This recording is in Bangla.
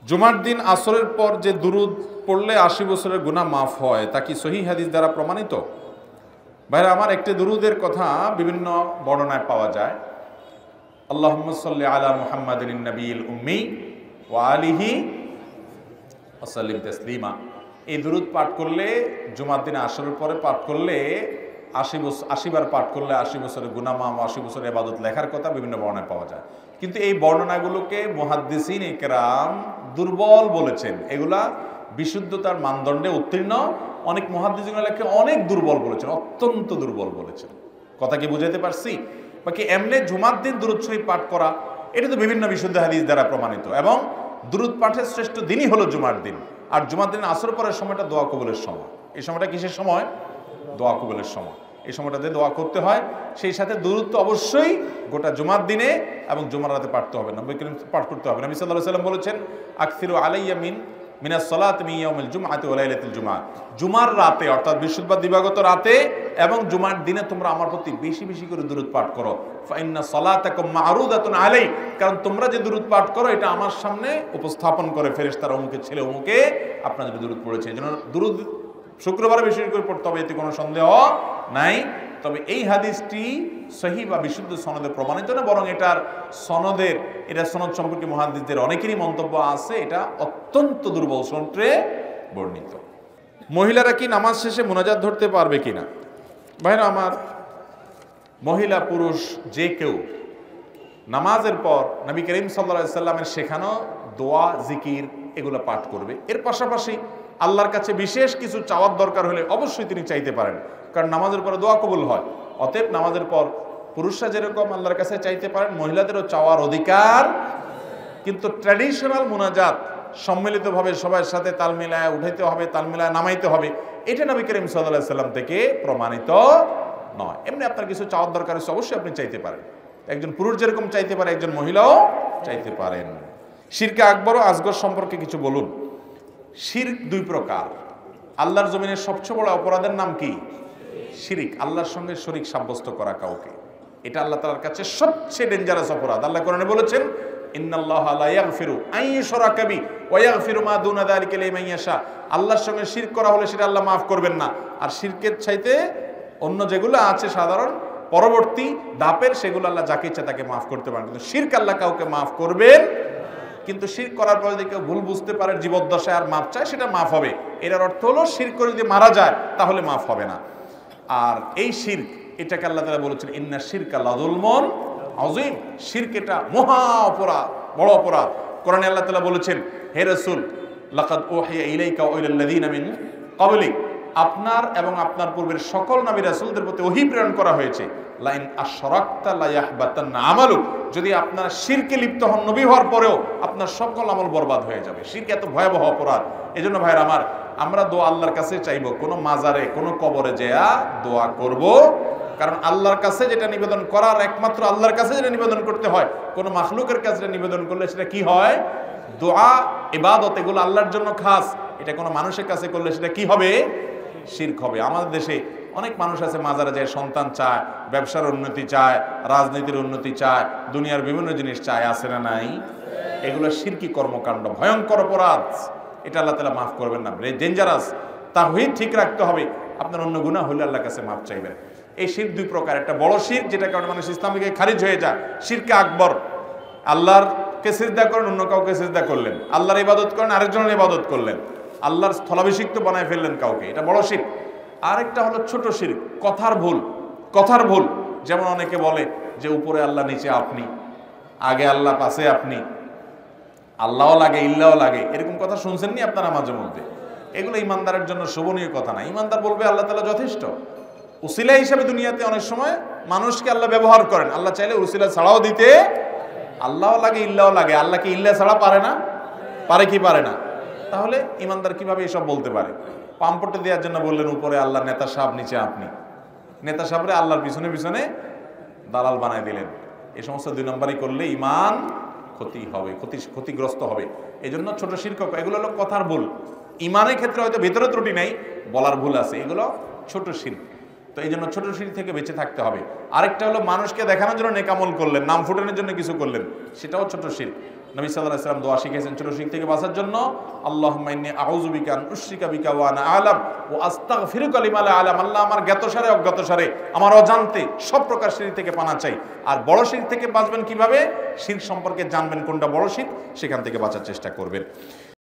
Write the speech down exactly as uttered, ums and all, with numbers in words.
জুমার দিন আসরের পর যে দুরুদ পড়লে আশি বছরের গুনাহ মাফ হয় তা কি সহিহ হাদিস দ্বারা প্রমাণিত? ভাইরা আমার, একটি দুরুদের কথা বিভিন্ন বর্ণনায় পাওয়া যায়। আল্লাহুম্মা সাল্লি আলা মুহাম্মাদিন নবিয়িল উম্মি ওয়া আলিহি ওয়া সাল্লিম তাসলিমা। এই দুরুদ পাঠ করলে জুমার দিনে আসরের পরে পাঠ করলে আশি বছর আশি বার পাঠ করলে আশি বছরের গুনাহ মাফ, আশি বছরের ইবাদত লেখার কথা বিভিন্ন বর্ণনায় পাওয়া যায়। কিন্তু এই বর্ণনাগুলোকে মুহাদ্দিসিন ইকরাম দুর্বল বলেছেন। এগুলা বিশুদ্ধতার মানদণ্ডে উত্তীর্ণ। অনেক মুহাদ্দিসিন লেখে অনেক দুর্বল বলেছেন, অত্যন্ত দুর্বল বলেছেন। কথা কি বুঝাইতে পারছি? বাকি এমনি জুমার দিন দুরুদ শরীফ পাঠ করা এটা তো বিভিন্ন বিশুদ্ধ হাদিস দ্বারা প্রমাণিত, এবং দুরুদ পাঠের শ্রেষ্ঠ দিনই হলো জুমার দিন। আর জুমার দিন আসর পরের সময়টা দোয়া কবুলের সময়। এই সময়টা কিসের সময়? দোয়া কবুলের সময়। এই সময়টাতে দোয়া করতে হয়। সেই সাথে দুরুদ তো অবশ্যই গোটা জুমার দিনে এবং জুমার রাতে পাঠতে হবে, নবী করিম পাঠ করতে হবে। নবী সাল্লাল্লাহু আলাইহি ওয়াসাল্লাম বলেছেন, আকসিরু আলাইয়া মিন মিনাস সালাতি মিন ইয়াউমিল জুমআতি ওয়া লাইলাতিল জুমআ। জুমার রাতে অর্থাৎ বৃহস্পতিবার দিবাগত রাতে এবং জুমার দিনে তোমরা আমার প্রতি বেশি বেশি করে দুরুদ পাঠ করো। ফা ইন্না সালাতাকুম মা'রুদাতুন আলাই, কারণ তোমরা যে দুরুদ পাঠ করো এটা আমার সামনে উপস্থাপন করে ফেরেশতারা অমুকের ছেলে অমুকে আপনাদের দুরুদ পড়েছে। এজন্য দুরুদ শুক্রবারে বেশি করে পড়তে হবে, এতে কোনো সন্দেহ নাই। তবে এই হাদিসটি সহিহ বা বিশুদ্ধ সনদে প্রমাণিত না, বরং এটার সনদের এটা সনদ সম্পর্কে মুহাদ্দিসদের অনেকেরই মন্তব্য আছে এটা অত্যন্ত দুর্বল সূত্রে বর্ণিত। মহিলারা কি নামাজ শেষে মুনাজাত ধরতে পারবে কিনা? ভাইরা আমার, মহিলা পুরুষ যে কেউ নামাজের পর নবী করিম সাল্লাল্লাহু আলাইহি সাল্লামের শেখানো দোয়া জিকির এগুলো পাঠ করবে। এর পাশাপাশি আল্লাহর কাছে বিশেষ কিছু চাওয়ার দরকার হলে অবশ্যই তিনি চাইতে পারেন, কারণ নামাজের পরে দোয়া কবুল হয়। অতএব নামাজের পর পুরুষরা যেরকম আল্লাহর কাছে চাইতে পারেন, মহিলাদেরও চাওয়ার অধিকার। কিন্তু ট্র্যাডিশনাল মুনাজাত সম্মিলিতভাবে সবার সাথে তাল মিলায় উঠাইতে হবে, তাল মিলায় নামাইতে হবে, এটা নবী করিম সাল্লাল্লাহু আলাইহি সাল্লাম থেকে প্রমাণিত নয়। এমনি আপনার কিছু চাওয়ার দরকার হচ্ছে, অবশ্যই আপনি চাইতে পারেন। একজন পুরুষ যেরকম চাইতে পারে একজন মহিলাও চাইতে পারেন। শিরকে আকবর ও আসগর সম্পর্কে কিছু বলুন। শিরক দুই প্রকার। আল্লাহর জমিনের সবচেয়ে বড় অপরাধের নাম কি? শিরিক, আল্লাহর সঙ্গে শরীক সাব্যস্ত করা কাউকে। এটা আল্লাহ তাআলার কাছে সবচেয়ে ডেঞ্জারাস অপরাধ। আল্লাহ কোরআনে বলেছেন, ইন্নাল্লাহা লা ইয়াগফিরু আন ইউশরাকা বিহি ওয়া ইয়াগফিরু মা দুনা যালিকা লিমান ইয়াশা। আল্লাহর সঙ্গে শিরক করা হলে সেটা আল্লাহ মাফ করবেন না। আর শিরকের চাইতে অন্য যেগুলো আছে সাধারণ পরবর্তী ধাপের, সেগুলো আল্লাহ যাকে ইচ্ছা তাকে মাফ করতে পারেন, কিন্তু শিরক আল্লাহ কাউকে মাফ করবেন। কিন্তু শিরক করার পরে যদি কেউ ভুল বুঝতে পারে জীবদ্দশায় আর মাফ চায়, সেটা মাফ হবে। এটার অর্থ হলো শিরক করে যদি মারা যায় তাহলে মাফ হবে না। আর এই শিরক, এটাকে আল্লাহ তাআলা বলেছেন ইন্না শিরকা লাযুলমুন আযীম। শিরক এটা মহা অপরাধ, বড় অপরাধ। কোরআনে আল্লাহ তাআলা বলেছেন, হে রাসূল লাকাদ উহিয়া ইলাইকা ওয়া ইলাল লাযিনা মিন ক্বাবলিক, আপনার এবং আপনার পূর্বের সকল নবী রাসূলদের প্রতি ওহী প্রেরণ করা হয়েছে, লাইন আশরাকতা লা ইয়াহবাতান্না আমালুক, যদি আপনার শিরকে লিপ্ত হন নবী হওয়ার পরেও আপনার সকল আমল বরবাদ হয়ে যাবে। শিরক এত ভয়াবহ অপরাধ। এজন্য ভাইরা আমার, আমরা দোয়া আল্লাহর কাছে চাইবো, কোনো মাজারে কোনো কবরে যেয়া দোয়া করব। কারণ আল্লাহর কাছে যেটা নিবেদন করার একমাত্র আল্লাহর কাছে যেটা নিবেদন করতে হয়, কোনো মাখলুকের কাছে নিবেদন করলে সেটা কি হয়? দোয়া, ইবাদত, এগুলো আল্লাহর জন্য খাস। এটা কোনো মানুষের কাছে করলে সেটা কি হবে? শিরক হবে। আমাদের দেশে অনেক মানুষ আছে মাজারে যায় সন্তান চায়, ব্যবসার উন্নতি চায়, রাজনীতির উন্নতি চায়, দুনিয়ার বিভিন্ন জিনিস চায়, আছে না নাই? এগুলো শিরকি কর্মকাণ্ড, ভয়ঙ্কর অপরাধ। এটা আল্লাহ তাআলা মাফ করবেন না, ডেঞ্জারাস। তাওহীদ ঠিক রাখতে হবে। আপনার অন্য গুনাহ হলে আল্লাহর কাছে মাফ চাইবেন। এই শিরক দুই প্রকার। একটা বড় শিরক, যেটা কারণে মানুষ ইসলাম থেকে খারিজ হয়ে যায়, শিরকে আকবর। আল্লাহরকে সিজদা করেন, অন্য কাউকে সিজদা করলেন। আল্লাহর ইবাদত করেন, আরেকজনের ইবাদত করলেন। আল্লাহর স্থলাভিষিক্ত বানায় ফেললেন কাউকে, এটা বড় শিরক। আরেকটা হলো ছোট শিরক, কথার ভুল। কথার ভুল, যেমন অনেকে বলে যে উপরে আল্লাহ নিচে আপনি, আগে আল্লাহ পাশে আপনি, আল্লাহও লাগে ইল্লাহও লাগে, এরকম কথা শুনছেন নি আপনারা মাঝে মধ্যে? এগুলো ইমানদারের জন্য শোভনীয় কথা না। ইমানদার বলবে আল্লাহ তাআলা যথেষ্ট। উসিলা হিসাবে দুনিয়াতে অনেক সময় মানুষকে আল্লাহ ব্যবহার করেন। আল্লাহ চাইলে উসিলা ছাড়াও দিতে, আল্লাহও লাগে ইল্লাহও লাগে। আল্লাহকে ইল্লাহ ছাড়া পারে না? পারে কি পারে না? তাহলে ইমানদার কিভাবে এসব বলতে পারে? পাম্পটে দেওয়ার জন্য বললেন উপরে আল্লাহ, নেতা সাহেব নিচে আপনি। নেতা সাহেবরে আল্লাহর পিছনে পিছনে দালাল বানায় দিলেন। এই সমস্ত দুই নম্বরই করলে ইমান ক্ষতি হবে, ক্ষতি ক্ষতিগ্রস্ত হবে। এই জন্য ছোট শিরক, এগুলো হলো কথার ভুল। ইমানের ক্ষেত্রে হয়তো ভেতরে ত্রুটি নেই, বলার ভুল আছে, এগুলো ছোট শিরক। তো এই জন্য ছোট শিরক থেকে বেঁচে থাকতে হবে। আরেকটা হলো মানুষকে দেখানোর জন্য নেক আমল করলেন, নাম ফুটানোর জন্য কিছু করলেন, সেটাও ছোট শিরক। নবী সাল্লাল্লাহু আলাইহি ওয়াসাল্লাম দোয়া শিখিয়েছেন ছোট শিরক থেকে বাঁচার জন্য, আল্লাহুম্মা ইন্নী আউযু বিকা আন উশরিকা বিকা ওয়া আনা আ'লাম ওয়া আস্তাগফিরুকা লিমা লা আ'লাম। আল্লাহ আমার জ্ঞাতসারে অজ্ঞাতসারে আমার অজান্তে সব প্রকার শিরক থেকে পানা চাই। আর বড় শিরক থেকে বাঁচবেন কিভাবে? শিরক সম্পর্কে জানবেন কোনটা বড় শিরক, সেখান থেকে বাঁচার চেষ্টা করবেন।